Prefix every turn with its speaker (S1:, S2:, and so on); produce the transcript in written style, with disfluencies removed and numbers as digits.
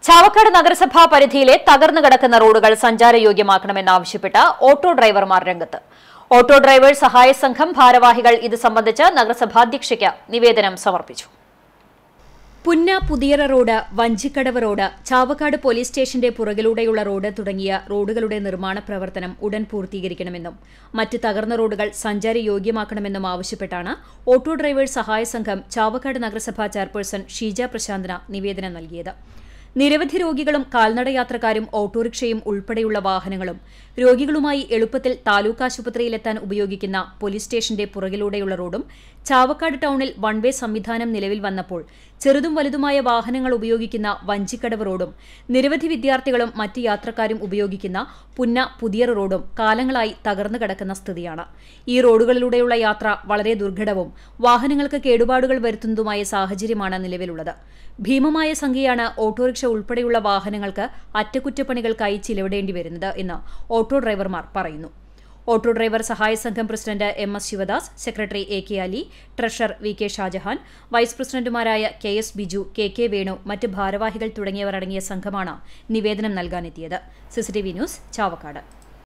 S1: ചാവക്കാട് നഗരസഭാ പരിധിയിലെ തകർന്നു കിടക്കുന്ന റോഡുകൾ സഞ്ചാരയോഗ്യമാക്കണമെന്നാവശ്യപ്പെട്ട് ഓട്ടോ ഡ്രൈവർമാർ രംഗത്ത്. ഓട്ടോ ഡ്രൈവർ സഹായ സംഘം ഭാരവാഹികൾ ഇത് സംബന്ധിച്ച് നഗരസഭാധ്യക്ഷയ്ക്ക് നിവേദനം സമർപ്പിച്ചു.
S2: Punna Puthiyara road, Vanchikkadavu road, Chavakkad police സ്റ്റേഷന്റെ പുറകിലൂടെയുള്ള റോഡ് തുടങ്ങിയ റോഡുകളുടെ നിർമ്മാണ പ്രവർത്തനം ഉടൻ പൂർത്തീകരിക്കണമെന്നും മറ്റ് തകർന്ന റോഡുകൾ സഞ്ചാരയോഗ്യമാക്കണമെന്നും ആവശ്യപ്പെട്ടാണ് ഓട്ടോ ഡ്രൈവേഴ്സ് സഹായ സംഘം ചാവക്കാട് നഗരസഭാ ചെയർപേഴ്സൺ ഷീജ പ്രശാന്തന നിവേദനം നൽകിയത്. നിരവധി രോഗികളും കാൽനടയാത്രക്കാരും ഓട്ടോറിക്ഷയും ഉൾപ്പെടെയുള്ള വാഹനങ്ങളും രോഗികളുമായി എളുപ്പത്തിൽ താലൂക്ക് ആശുപത്രിയിലെത്താൻ ഉപയോഗിക്കുന്ന പോലീസ് സ്റ്റേഷന്റെ പുറകിലൂടെയുള്ള റോഡും ചാവക്കാട് ടൌണിൽ വൺ വേ സംവിധാനം നിലവിൽ വന്നപ്പോൾ ചെറുതും വലുതുമായ വാഹനങ്ങൾ ഉപയോഗിക്കുന്ന വഞ്ചിക്കടവ് റോഡും നിരവധി വിദ്യാർത്ഥികളും മറ്റ് യാത്രക്കാരും ഉപയോഗിക്കുന്ന പുന്ന പുതിയറ റോഡും കാലങ്ങളായി തകർന്നു കിടക്കുന്ന സ്ഥിതിയാണ്. ഈ റോഡുകളിലൂടെയുള്ള യാത്ര വളരെ ദുർഘടവും വാഹനങ്ങൾക്ക് കേടുപാടുകൾ വരുത്തുന്നതുമായ സാഹചര്യമാണ് നിലവിലുള്ളത്. ഭീമമായ സംഖ്യയാണ് ഓട്ടോറിക്ഷ ഉൾപ്പെടെയുള്ള വാഹനങ്ങൾക്ക് അറ്റകുറ്റപ്പണികൾക്കായി ചിലവിടേണ്ടി വരുന്നത് എന്ന് ഓട്ടോ ഡ്രൈവർമാർ പറയുന്നു. ഓട്ടോ ഡ്രൈവർ സഹായ സംഘം president MS Sivadas, secretary AK Ali, treasurer VK Shajahan, vice പ്രസിഡന്റുമാരായ KS ബിജു, KK വേണു, മറ്റ് ഭാരവാഹികൾ തുടങ്ങിയവർ അടങ്ങിയ സംഘമാണ് നിവേദനം നൽകാനെത്തിയത്. CCTV news, Chavakkad.